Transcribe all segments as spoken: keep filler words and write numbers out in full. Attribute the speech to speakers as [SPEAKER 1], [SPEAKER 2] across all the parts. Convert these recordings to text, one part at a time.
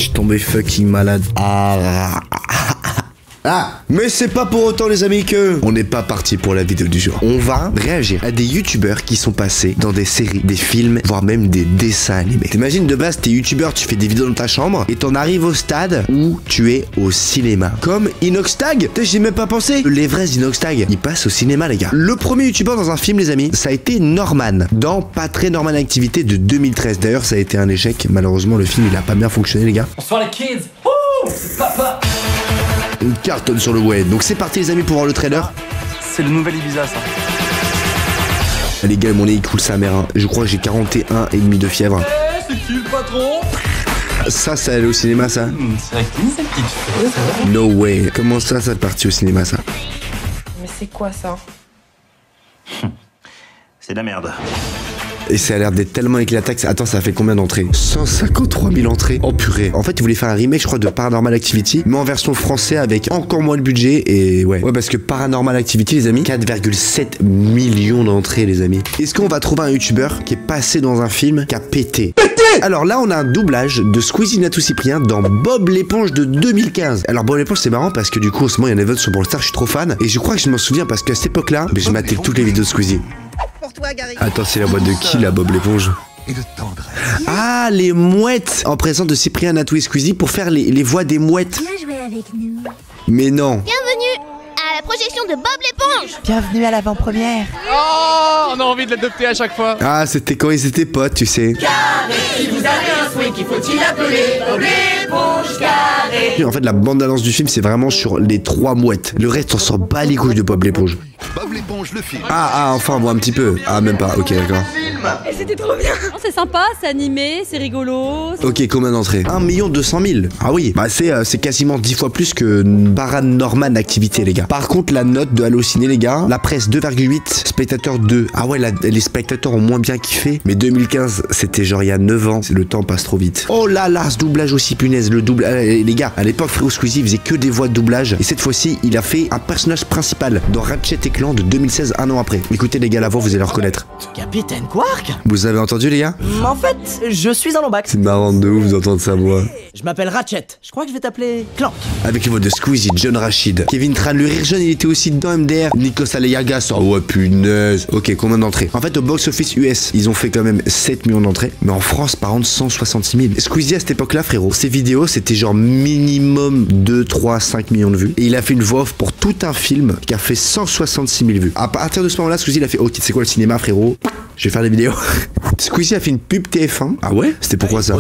[SPEAKER 1] suis tombé fucking malade. Ah. Ah, mais c'est pas pour autant les amis que on n'est pas parti pour la vidéo du jour. On va réagir à des youtubeurs qui sont passés dans des séries, des films, voire même des dessins animés. T'imagines de base t'es youtubeur, tu fais des vidéos dans ta chambre et t'en arrives au stade où tu es au cinéma. Comme Inoxtag. J'y ai même pas pensé. Les vrais Inoxtag, ils passent au cinéma les gars. Le premier youtubeur dans un film les amis, ça a été Norman dans Pas très normal activité de deux mille treize. D'ailleurs ça a été un échec. Malheureusement le film il a pas bien fonctionné les gars.
[SPEAKER 2] Bonsoir les kids. Ouh, papa.
[SPEAKER 1] Une cartonne sur le web. Donc c'est parti les amis pour voir le trailer.
[SPEAKER 2] C'est le nouvel Ibiza ça.
[SPEAKER 1] Les gars mon nez il coule sa mère hein. Je crois que j'ai quarante et un et demi de fièvre.
[SPEAKER 2] Eh, c'est qui le patron?
[SPEAKER 1] Ça ça allait au cinéma ça
[SPEAKER 2] mmh, C'est vrai que c'est petite fille.
[SPEAKER 1] No way. Comment ça ça est parti au cinéma ça?
[SPEAKER 3] Mais c'est quoi ça?
[SPEAKER 4] C'est de la merde.
[SPEAKER 1] Et ça a l'air d'être tellement éclaté. Attends, ça a fait combien d'entrées? Cent cinquante-trois mille entrées. Oh purée. En fait, ils voulaient faire un remake, je crois, de Paranormal Activity, mais en version français avec encore moins de budget. Et ouais. Ouais, parce que Paranormal Activity, les amis, quatre virgule sept millions d'entrées, les amis. Est-ce qu'on va trouver un youtubeur qui est passé dans un film qui a pété? Alors là, on a un doublage de Squeezie Natou Cyprien dans Bob l'éponge de deux mille quinze. Alors Bob l'éponge, c'est marrant parce que du coup, en ce moment, il y a un event sur Brawl Stars, je suis trop fan. Et je crois que je m'en souviens parce qu'à cette époque-là, je matais toutes les vidéos de Squeezie. Attends, c'est la voix de qui là, Bob l'éponge? Ah, les mouettes en présence de Cyprien Natou et Squeezie pour faire les, les voix des mouettes.
[SPEAKER 5] Viens jouer avec nous.
[SPEAKER 1] Mais non.
[SPEAKER 5] Bienvenue à la projection de Bob l'éponge.
[SPEAKER 3] Bienvenue à l'avant-première.
[SPEAKER 2] Oh, on a envie de l'adopter à chaque fois.
[SPEAKER 1] Ah, c'était quand ils étaient potes, tu sais.
[SPEAKER 6] Carré, si vous avez un souhait, qu'il faut-il appeler Bob l'éponge carré.
[SPEAKER 1] En fait, la bande-annonce du film, c'est vraiment sur les trois mouettes. Le reste, on s'en bat les couilles de Bob l'éponge.
[SPEAKER 7] Bob l'éponge, le film.
[SPEAKER 1] Ah, ah, enfin, on voit un petit peu. Ah, même pas. Ok, d'accord.
[SPEAKER 5] Et c'était trop bien.
[SPEAKER 8] C'est sympa, c'est animé, c'est rigolo.
[SPEAKER 1] Ok, combien d'entrées? un million deux cent mille. Ah oui, bah c'est euh, c'est quasiment dix fois plus que Paranormal Activité, les gars. Par contre, la note de Allociné, les gars, la presse deux virgule huit, spectateurs deux. Ah ouais, la, les spectateurs ont moins bien kiffé. Mais deux mille quinze, c'était genre il y a neuf ans. Le temps passe trop vite. Oh là là, ce doublage aussi, punaise. Le double. Euh, les gars, à l'époque, Frérot Squeezie faisait que des voix de doublage. Et cette fois-ci, il a fait un personnage principal dans Ratchet et Clank de deux mille seize, un an après. Écoutez, les gars, la voix, vous allez le reconnaître.
[SPEAKER 3] Capitaine Quark.
[SPEAKER 1] Vous avez entendu, les gars?
[SPEAKER 3] En fait, je suis un lombax.
[SPEAKER 1] C'est marrant de ouf d'entendre sa voix.
[SPEAKER 3] Je m'appelle Ratchet. Je crois que je vais t'appeler Clank.
[SPEAKER 1] Avec les voix de Squeezie, John Rachid, Kevin Tran, le rire jeune, il était aussi dans M D R. Nikos Aliagas, oh ouais, punaise. Ok, combien d'entrées? En fait, au box-office U S, ils ont fait quand même sept millions d'entrées. Mais en France, par contre, cent soixante-six mille. Squeezie, à cette époque-là, frérot, ses vidéos, c'était genre minimum deux, trois, cinq millions de vues. Et il a fait une voix off pour tout un film qui a fait cent soixante-six mille vues. À partir de ce moment-là, Squeezie, il a fait, ok, c'est quoi le cinéma, frérot? Je vais faire des vidéos. Squeezie a fait une pub T F un. Ah ouais? C'était pourquoi ça?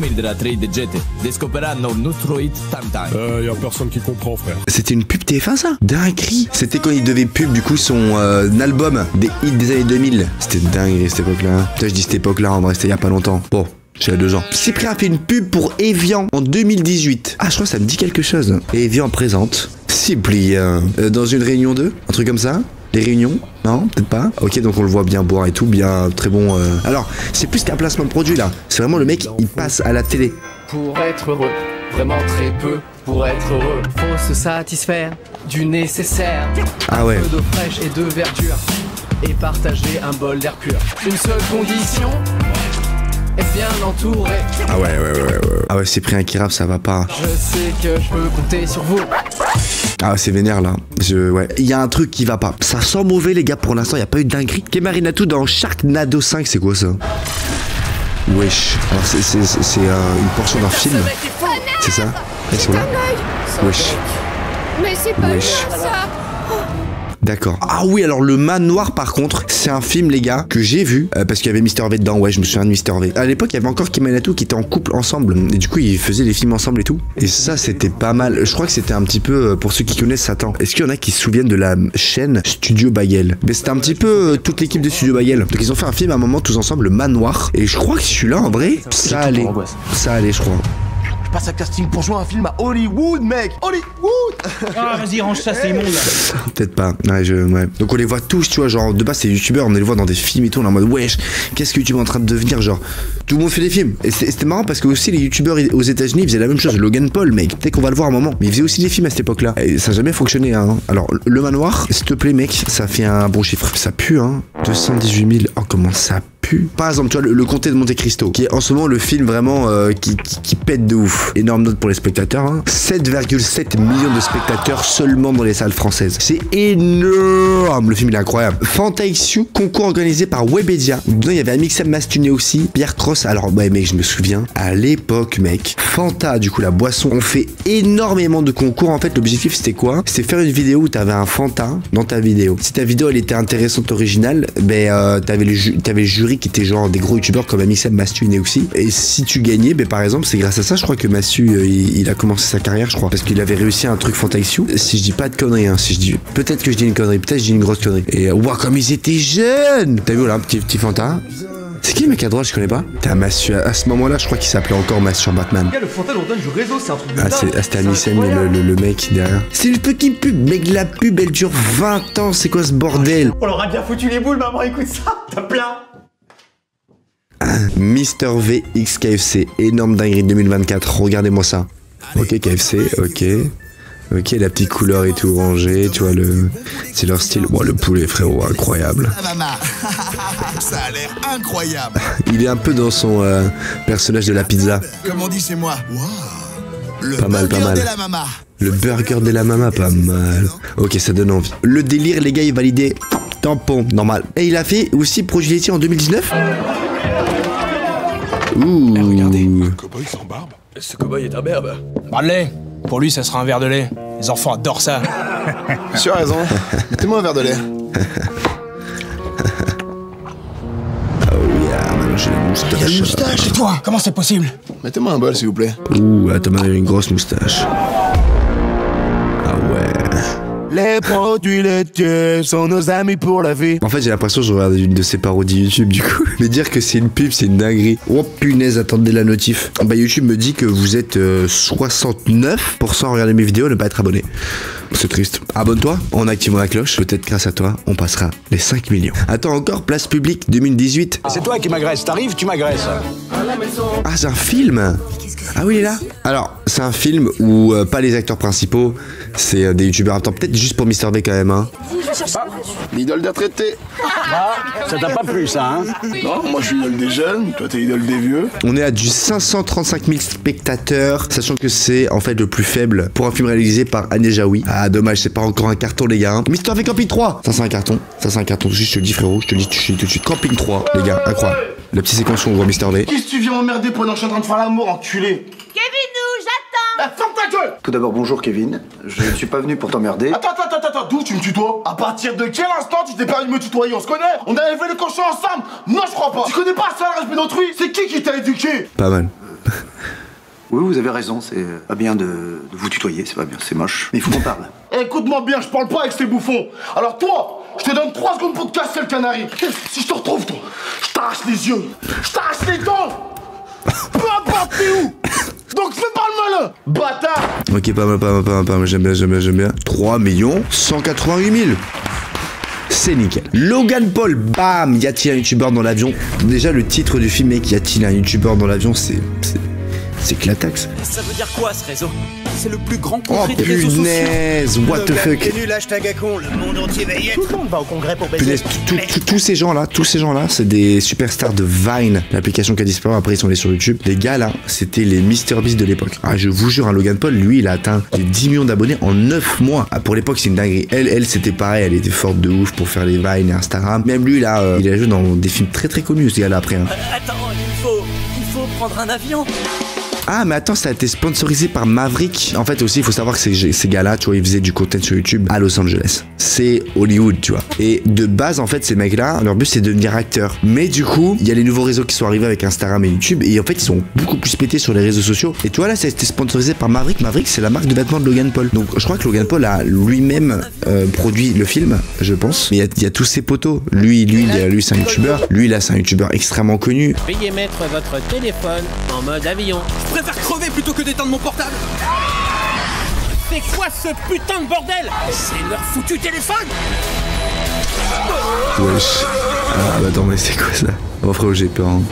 [SPEAKER 7] Euh, y a personne qui comprend, frère.
[SPEAKER 1] C'était une pub T F un ça? Dinguerie. C'était quand il devait pub du coup son euh, album des hits des années deux mille. C'était dingue cette époque-là. Putain, je dis cette époque-là, en vrai, c'était il y a pas longtemps. Bon. J'ai deux ans. Cyprien a fait une pub pour Evian en deux mille dix-huit. Ah, je crois que ça me dit quelque chose. Evian présente Cyprien euh, dans une réunion deux, un truc comme ça. Les réunions? Non, peut-être pas. Ok, donc on le voit bien boire et tout, bien très bon. Euh... Alors, c'est plus qu'un placement de produit là. C'est vraiment le mec, il passe à la télé.
[SPEAKER 9] Pour être heureux, vraiment très peu pour être heureux. Faut se satisfaire du nécessaire.
[SPEAKER 1] Ah ouais.
[SPEAKER 9] Un peu d'eau fraîche et de verdure. Et partager un bol d'air pur. Une seule condition. Être bien entouré.
[SPEAKER 1] Ah ouais, ouais, ouais, ouais. Ah ouais, Cyprien qui rappe, ça va pas.
[SPEAKER 9] Je sais que je peux compter sur vous.
[SPEAKER 1] Ah c'est vénère là. Je ouais. Il y a un truc qui va pas. Ça sent mauvais les gars pour l'instant, il y a pas eu de dinguerie. Kemarinatou dans Sharknado cinq, c'est quoi ça? Wesh. Alors c'est c'est c'est euh, une portion d'un film. C'est ça? Ils sont là. Wesh.
[SPEAKER 5] Mais c'est pas
[SPEAKER 1] Wesh.
[SPEAKER 5] bien, ça.
[SPEAKER 1] D'accord. Ah oui, alors le manoir par contre, c'est un film les gars que j'ai vu euh, parce qu'il y avait Mister V dedans. Ouais, je me souviens de Mister V. À l'époque, il y avait encore Kemarinatou qui était en couple ensemble et du coup, ils faisaient des films ensemble et tout. Et ça, c'était pas mal. Je crois que c'était un petit peu euh, pour ceux qui connaissent Satan. Est-ce qu'il y en a qui se souviennent de la chaîne Studio Bagel? Mais c'était un petit peu euh, toute l'équipe de Studio Bagel. Donc ils ont fait un film à un moment tous ensemble, le manoir. Et je crois que celui-là en vrai, ça allait. Ça allait, je crois.
[SPEAKER 7] Je passe un casting pour jouer un film à Hollywood, mec. Hollywood.
[SPEAKER 4] Ah, vas-y, range ça, c'est immonde.
[SPEAKER 1] Peut-être pas. Ouais, je, ouais. Donc on les voit tous, tu vois, genre de base c'est youtubeurs, on les voit dans des films et tout, on est en mode wesh, qu'est-ce que YouTube est en train de devenir, genre tout le monde fait des films. Et c'était marrant parce que aussi les youtubeurs aux États-Unis faisaient la même chose. Logan Paul, mec, peut-être qu'on va le voir un moment, mais il faisait aussi des films à cette époque-là. Et ça a jamais fonctionné, hein. Alors le manoir, s'il te plaît, mec, ça fait un bon chiffre. Ça pue, hein. deux cent dix-huit mille. Oh comment ça pue. Par exemple, tu vois, le, le Comté de Monte Cristo, qui est en ce moment le film vraiment euh, qui, qui, qui pète de ouf. Énorme note pour les spectateurs, hein. sept virgule sept millions de spectateurs seulement dans les salles françaises. C'est énorme. Le film il est incroyable. Fantaixu, concours organisé par Webedia. Dedans il y avait Amixem Mastuné aussi, Pierre Cross. Alors ouais mec, je me souviens, à l'époque mec, Fanta, du coup la boisson, on fait énormément de concours. En fait l'objectif c'était quoi? C'était faire une vidéo où t'avais un Fanta dans ta vidéo. Si ta vidéo elle était intéressante, originale, ben euh, t'avais le, ju t'avais le jury qui était genre des gros youtubeurs comme Amixem Mastuné aussi. Et si tu gagnais, ben par exemple c'est grâce à ça je crois que Massu euh, il, il a commencé sa carrière, je crois, parce qu'il avait réussi un truc Fantaixu. Si je dis pas de conneries, hein, si je dis, peut-être que je dis une connerie, peut-être que je dis une grosse connerie. Et waouh, comme ils étaient jeunes! T'as vu là, un petit, petit Fanta? C'est qui le mec à droite, je connais pas? T'as Massu, à ce moment-là, je crois qu'il s'appelait encore Massu sur Batman.
[SPEAKER 10] Le Fanta on donne du réseau, c'est un truc de
[SPEAKER 1] Ah, c'était Amixem, le, le, le mec derrière. C'est une petite pub, mec, la pub elle dure vingt ans, c'est quoi ce bordel?
[SPEAKER 10] On leur a bien foutu les boules, maman, écoute ça, t'as plein.
[SPEAKER 1] Mister V X K F C, énorme dinguerie deux mille vingt-quatre, regardez-moi ça. Ok, K F C, ok. Ok, la petite couleur et tout rangé, tu vois, le... c'est leur style. Bon, le poulet, frérot, incroyable.
[SPEAKER 11] Ça a l'air incroyable.
[SPEAKER 1] Il est un peu dans son euh, personnage de la pizza.
[SPEAKER 11] Comme on dit chez moi. Wow. Le
[SPEAKER 1] pas mal, pas mal.
[SPEAKER 11] De la mama.
[SPEAKER 1] Le burger de la mama, pas mal. Ok, ça donne envie. Le délire, les gars, il validé. Tampon, normal. Et il a fait aussi Projet laitier en deux mille dix-neuf. Ouh.
[SPEAKER 12] Eh, regardez, un cow-boy sans barbe. Ce cow-boy est un berbe.
[SPEAKER 9] Bradley, pour lui, ça sera un verre de lait. Les enfants adorent ça.
[SPEAKER 7] Tu as raison. Mettez-moi un verre de lait.
[SPEAKER 1] Oh yeah, man, j'ai la moustache.
[SPEAKER 9] Il y a une moustache chez toi. Comment c'est possible?
[SPEAKER 7] Mettez-moi un bol, s'il vous plaît.
[SPEAKER 1] Ouh, attends, il a une grosse moustache. Ah ouais.
[SPEAKER 7] Les produits laitiers sont nos amis pour la vie.
[SPEAKER 1] En fait, j'ai l'impression que je regarde une de ces parodies YouTube du coup. Mais dire que c'est une pub, c'est une dinguerie. Oh punaise, attendez la notif. Bah YouTube me dit que vous êtes euh, soixante-neuf pour cent à regarder mes vidéos et ne pas être abonné. C'est triste. Abonne-toi en activant la cloche. Peut-être grâce à toi, on passera les cinq millions. Attends encore, Place Publique deux mille dix-huit.
[SPEAKER 13] C'est toi qui m'agresses. T'arrives, tu m'agresses.
[SPEAKER 1] Ah, c'est un film. Ah oui, il est là. Alors, c'est un film où euh, pas les acteurs principaux, c'est euh, des youtubeurs. Attends, peut-être juste pour Mister V quand même, hein.
[SPEAKER 7] Ah, l'idole d'un traité.
[SPEAKER 13] Ah, ça t'a pas plu, ça, hein?
[SPEAKER 7] Non, moi je suis l'idole des jeunes, toi t'es l'idole des vieux.
[SPEAKER 1] On est à du cinq cent trente-cinq mille spectateurs, sachant que c'est en fait le plus faible pour un film réalisé par Agnès Jaoui. Ah, dommage, c'est pas encore un carton, les gars. Hein. Mister V Camping trois. Ça, c'est un carton. Ça, c'est un carton. Je te le dis, frérot. Je te le dis tout de suite. Camping trois, les gars. Incroyable. La petite séquence où on voit Mister V.
[SPEAKER 7] Qu'est-ce que tu viens m'emmerder pendant que je suis en train de faire l'amour, enculé?
[SPEAKER 5] Kevin, nous, j'attends.
[SPEAKER 7] Ah, ferme ta gueule!
[SPEAKER 14] Tout d'abord, bonjour Kevin. Je ne suis pas venu pour t'emmerder.
[SPEAKER 7] Attends, attends, attends, attends, d'où tu me tutoies? À partir de quel instant tu t'es permis de me tutoyer? On se connaît? On a élevé le cochon ensemble? Non, je crois pas. Tu connais pas ça, le respect d'autrui? C'est qui qui t'a éduqué?
[SPEAKER 1] Pas mal.
[SPEAKER 14] Oui, vous avez raison, c'est pas bien de, de vous tutoyer, c'est pas bien, c'est moche. Mais il faut qu'on parle.
[SPEAKER 7] Écoute-moi bien, je parle pas avec ces bouffons. Alors toi, je te donne trois secondes pour te casser le canari. Si je te retrouve, toi, je t'arrache les yeux, je t'arrache les dents. Peu importe t'es où. Donc fais pas le malin, bâtard.
[SPEAKER 1] Ok, pas mal, pas mal, pas mal, pas mal. J'aime bien, j'aime bien, j'aime bien. trois millions cent quatre-vingt-huit mille. C'est nickel. Logan Paul, bam. Y a-t-il un youtubeur dans l'avion? Déjà, le titre du film, mec, y a-t-il un youtubeur dans l'avion? C'est... C'est clatax.
[SPEAKER 3] Ça veut dire quoi ce réseau? C'est le plus grand
[SPEAKER 1] Oh
[SPEAKER 3] congrès de réseaux sociaux.
[SPEAKER 1] punaise, what the fuck.
[SPEAKER 3] T'es nul, hashtag à con, le monde entier va y être. Tout le monde va au congrès pour baiser.
[SPEAKER 1] Punaise, tout- tout- tout- tous ces gens-là, tous ces gens-là, c'est des superstars de Vine, l'application qui a disparu, après ils sont allés sur YouTube. Les gars là, c'était les MrBeast de l'époque. Ah, je vous jure, un Logan Paul, lui, il a atteint les dix millions d'abonnés en neuf mois. Ah, pour l'époque, c'est une dinguerie. Elle, elle, c'était pareil, elle était forte de ouf pour faire les Vine et Instagram. Même lui, là, euh, il a joué dans des films très très connus, ce gars-là, après. Hein.
[SPEAKER 3] Attends, il faut, il faut prendre un avion.
[SPEAKER 1] Ah, mais attends, ça a été sponsorisé par Maverick. En fait, aussi, il faut savoir que ces, ces gars-là, tu vois, ils faisaient du content sur YouTube à Los Angeles. C'est Hollywood, tu vois. Et de base, en fait, ces mecs-là, leur but, c'est de devenir acteurs. Mais du coup, il y a les nouveaux réseaux qui sont arrivés avec Instagram et YouTube. Et en fait, ils sont beaucoup plus pétés sur les réseaux sociaux. Et tu vois, là, ça a été sponsorisé par Maverick. Maverick, c'est la marque de vêtements de Logan Paul. Donc, je crois que Logan Paul a lui-même euh, produit le film, je pense. Mais il y a, il y a tous ses potos. Lui, lui, il a- lui, c'est un YouTuber. Lui, là, c'est un YouTuber extrêmement connu.
[SPEAKER 15] Veuillez mettre votre téléphone en mode avion.
[SPEAKER 3] Je préfère crever plutôt que d'éteindre mon portable.
[SPEAKER 15] C'est quoi ce putain de bordel? C'est leur foutu téléphone.
[SPEAKER 1] Wesh. Ah, bah attends, mais c'est quoi ça? Oh, frérot, j'ai peur. Hein.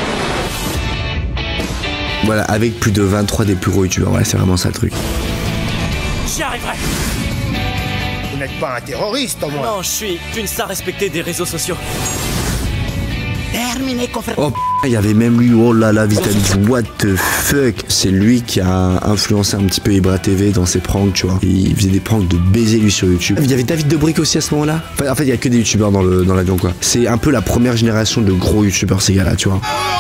[SPEAKER 1] Voilà, avec plus de vingt-trois des plus gros youtubeurs. Ouais, c'est vraiment ça le truc.
[SPEAKER 3] J'y arriverai.
[SPEAKER 16] Vous n'êtes pas un terroriste, au moins.
[SPEAKER 3] Non, je suis une star respectée des réseaux sociaux. Terminé, confrère.
[SPEAKER 1] Oh p***, il y avait même lui, oh là là, Vitalis, what the fuck. C'est lui qui a influencé un petit peu Ibra T V dans ses pranks, tu vois. Et il faisait des pranks de baiser lui sur YouTube. Il y avait David Dobrik aussi à ce moment-là. Enfin, en fait, il y a que des youtubeurs dans le dans l'avion, quoi. C'est un peu la première génération de gros youtubeurs, ces gars-là, tu vois.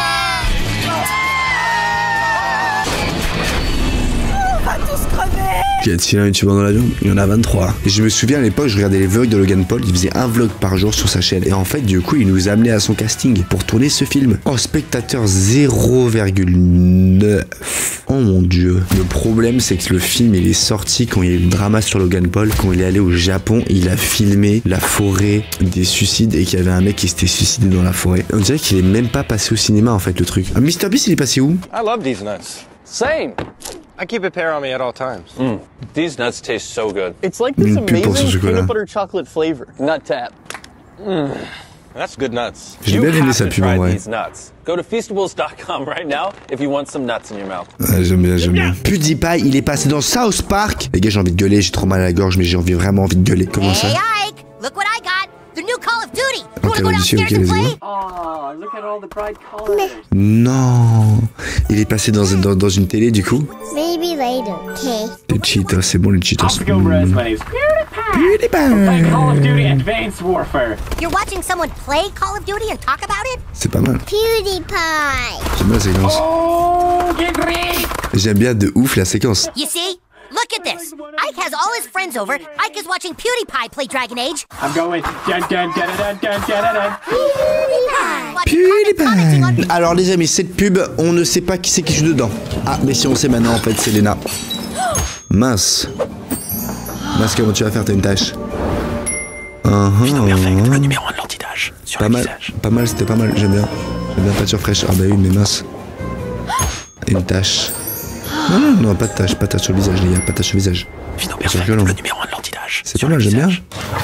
[SPEAKER 1] Il y a t-il un youtubeur dans l'avion? Il y en a vingt-trois. Et je me souviens à l'époque, je regardais les vlogs de Logan Paul, il faisait un vlog par jour sur sa chaîne. Et en fait, du coup, il nous a amené à son casting pour tourner ce film. Oh, spectateur zéro virgule neuf. Oh mon dieu. Le problème, c'est que le film, il est sorti quand il y a eu le drama sur Logan Paul, quand il est allé au Japon, il a filmé la forêt des suicides et qu'il y avait un mec qui s'était suicidé dans la forêt. On dirait qu'il est même pas passé au cinéma, en fait, le truc. Ah, Mister Beast, il est passé où?
[SPEAKER 17] I love these nuts. Same. I keep a pair on me at all times. Mm. These nuts taste so good.
[SPEAKER 10] It's like this amazing peanut butter chocolate flavor.
[SPEAKER 17] Nut tap. Mm. That's good nuts.
[SPEAKER 1] J'ai bien aimé sa pub en vrai.
[SPEAKER 17] Go to feastables dot com right now if you want some nuts in your mouth.
[SPEAKER 1] Ah, j'aime bien, j'aime bien. PewDiePie, il est passé dans South Park. Les gars, j'ai envie de gueuler, j'ai trop mal à la gorge, mais j'ai envie vraiment envie de gueuler. Comment ça?
[SPEAKER 5] Hey Ike, look what I got. The new Call of Duty. You
[SPEAKER 1] Ok,
[SPEAKER 5] wanna go
[SPEAKER 1] on dit, ok,
[SPEAKER 5] downstairs and
[SPEAKER 1] vas-y.
[SPEAKER 5] play?
[SPEAKER 17] Oh, look at all the bright colors.
[SPEAKER 1] Non. Il est passé dans, dans, dans une télé, du coup.
[SPEAKER 5] Maybe later. Okay.
[SPEAKER 1] Les Cheetos, c'est bon les Cheetos.
[SPEAKER 18] Go Res, my name's PewDiePie. Play Call of Duty Advanced Warfare.
[SPEAKER 5] You're watching someone play Call of Duty and talk about it?
[SPEAKER 1] C'est pas mal.
[SPEAKER 5] PewDiePie.
[SPEAKER 1] J'aime bien la séquence.
[SPEAKER 18] Oh, get ready.
[SPEAKER 1] J'aime bien de ouf la séquence.
[SPEAKER 5] You see? Look at this. Ike has all his friends over. Ike is watching PewDiePie play Dragon Age.
[SPEAKER 18] I'm going. Dun, dun, dun, dun, dun, dun, dun.
[SPEAKER 1] PewDiePie. Alors les amis, cette pub, on ne sait pas qui c'est qui joue dedans. Ah, mais si on sait maintenant, en fait, c'est Lena. Mince. Mince, comment tu vas faire? T'as une tâche. Uh -huh.
[SPEAKER 3] Perfect, le numéro un de l'anti-tache sur
[SPEAKER 1] pas
[SPEAKER 3] le
[SPEAKER 1] mal,
[SPEAKER 3] visage.
[SPEAKER 1] pas mal, c'était pas mal, j'aime bien. J'aime bien pâture fraîche. Ah bah oui, mais mince. Une tâche. Non, non, non, pas de tâche, pas de tâche sur le visage, les gars, pas de tâche sur le visage.
[SPEAKER 3] Vino Perfect, le numéro un de l'anti-tache.
[SPEAKER 1] C'est pas mal, j'aime bien.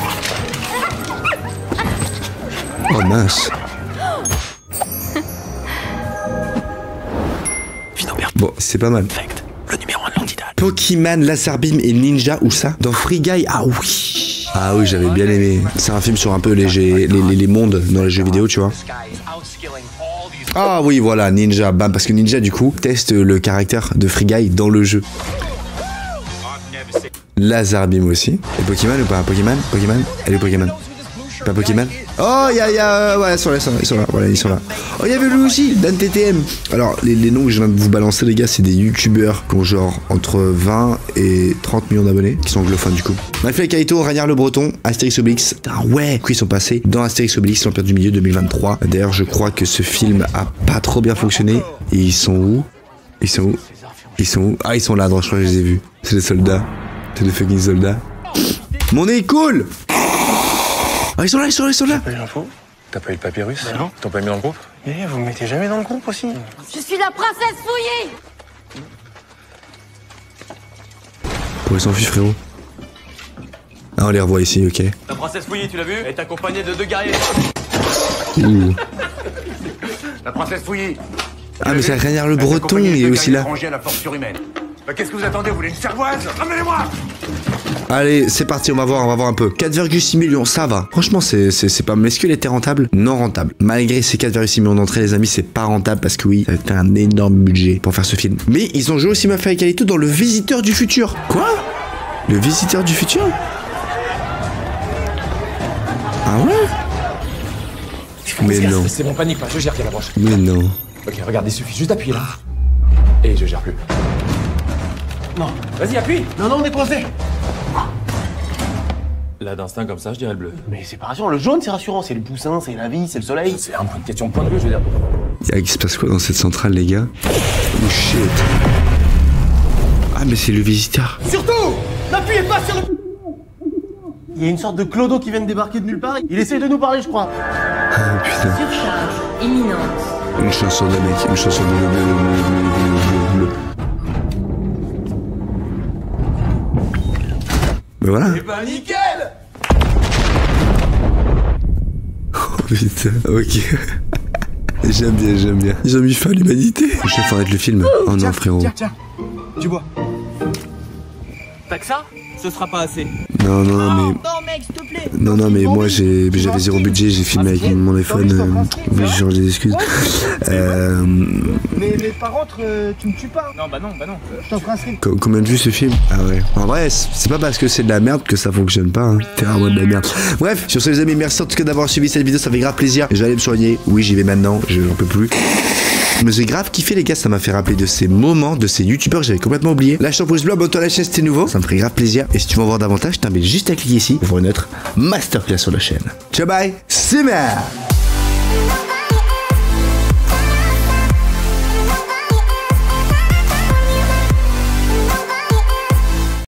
[SPEAKER 1] Oh mince. Bon, c'est pas mal.
[SPEAKER 3] Le numéro un de l'anti-tache.
[SPEAKER 1] Pokémon, Laser Beam et Ninja, où ça? Dans Free Guy? Ah oui. Ah oui, j'avais bien aimé. C'est un film sur un peu les, les, les, les mondes dans les jeux vidéo, tu vois. Ah oui, voilà, Ninja, bam, parce que Ninja, du coup, teste le caractère de Free Guy dans le jeu. Laser Beam aussi. Et Pokémon ou pas? Pokémon? Pokémon? Elle est Pokémon. Pas Pokémon? Oh, il y a, y a, ouais, ils sont là, ils sont là, ils sont là, voilà, ils sont là. Oh, il y avait lui aussi, Dan T T M. Alors, les, les noms que je viens de vous balancer, les gars, c'est des youtubeurs qui ont genre entre vingt et trente millions d'abonnés, qui sont anglophones du coup. Mafia Kaito, Ragnar le Breton, Astérix Obélix. Ah ouais, ils sont passés dans Astérix Obélix, l'Empire du Milieu deux mille vingt-trois. D'ailleurs, je crois que ce film a pas trop bien fonctionné. Et ils sont où? Ils sont où? Ils sont où? Ah, ils sont là, je crois que je les ai vus. C'est les soldats. C'est les fucking soldats. Mon nez est cool! Ah, ils sont là, ils sont là, ils sont là!
[SPEAKER 12] T'as pas eu l'info? T'as pas eu le papyrus? Bah non. T'as pas mis dans le groupe? Eh, vous me mettez jamais dans le groupe aussi?
[SPEAKER 5] Je suis la princesse fouillée.
[SPEAKER 1] Pour ils s'en fichent, frérot. Ah, on les revoit ici, ok.
[SPEAKER 2] La princesse fouillée, tu l'as vu? Elle est accompagnée de deux guerriers.
[SPEAKER 1] Ouh.
[SPEAKER 12] La princesse fouillée.
[SPEAKER 1] Ah, mais c'est Ragnar le Breton, il est aussi là.
[SPEAKER 12] À la force surhumaine. Bah, qu'est-ce que vous attendez? Vous voulez une cervoise? Ramenez-moi!
[SPEAKER 1] Allez, c'est parti, on va voir, on va voir un peu. quatre virgule six millions, ça va. Franchement, c'est c'est pas... Mais est-ce qu'il était rentable? Non rentable. Malgré ces quatre virgule six millions d'entrées, les amis, c'est pas rentable parce que oui, ça a été un énorme budget pour faire ce film. Mais ils ont joué aussi Mafia Kaito dans Le Visiteur du Futur. Quoi? Le Visiteur du Futur? Ah ouais? Mais non.
[SPEAKER 2] C'est mon panique, je gère, qui a la broche.
[SPEAKER 1] Mais non.
[SPEAKER 2] Ok, regarde, il suffit juste d'appuyer là. Et je gère plus. Non, vas-y, appuie.
[SPEAKER 10] Non, non, on est coincé.
[SPEAKER 2] Là, d'instinct comme ça, je dirais le bleu.
[SPEAKER 10] Mais c'est pas rassurant, le jaune c'est rassurant, c'est le poussin, c'est la vie, c'est le soleil.
[SPEAKER 2] C'est un peu une question de point de vue, je veux dire.
[SPEAKER 1] Y'a qui se passe quoi dans cette centrale, les gars? Oh shit. Ah, mais c'est le visiteur.
[SPEAKER 10] Surtout, n'appuyez pas sur le... Il y a une sorte de clodo qui vient de débarquer de nulle part, il essaie de nous parler, je crois.
[SPEAKER 1] Ah putain.
[SPEAKER 5] Surcharge imminente.
[SPEAKER 1] Une chanson de mec, une chanson de bleu, bleu, bleu, bleu, bleu, bleu. Mais voilà.
[SPEAKER 2] Eh ben nickel.
[SPEAKER 1] Oh putain, ok. J'aime bien, j'aime bien. Ils ont mis fin à l'humanité. Je vais faire être le film. Oh non, frérot.
[SPEAKER 10] Tiens, tiens, tu bois.
[SPEAKER 2] T'as que ça?
[SPEAKER 19] ce sera pas assez.
[SPEAKER 1] Non, non, non, mais.
[SPEAKER 6] Non, mec, s'il te plaît.
[SPEAKER 1] Non, non, mais moi j'ai, j'avais zéro budget, j'ai filmé avec mon iPhone. Euh... Oui, je change des excuses. Euh...
[SPEAKER 10] Mais, mais par contre, euh, tu me tues pas.
[SPEAKER 19] Non, bah non, bah non.
[SPEAKER 10] Je t'offre un stream.
[SPEAKER 1] Co- Combien de vues ce film? Ah ouais. En vrai, c'est pas parce que c'est de la merde que ça fonctionne pas. Hein. C'est vraiment de la merde. Bref, sur ce, les amis, merci en tout cas d'avoir suivi cette vidéo, ça fait grave plaisir. Je vais aller me soigner. Oui, j'y vais maintenant, je n'en peux plus. Mais j'ai grave kiffé les gars, ça m'a fait rappeler de ces moments, de ces youtubeurs que j'avais complètement oublié. Lâche ton pouce bleu, abonne-toi à la chaîne si t'es nouveau, ça me ferait grave plaisir. Et si tu veux en voir davantage, je t'invite juste à cliquer ici pour voir une autre masterclass sur la chaîne. Ciao bye, c'est merde.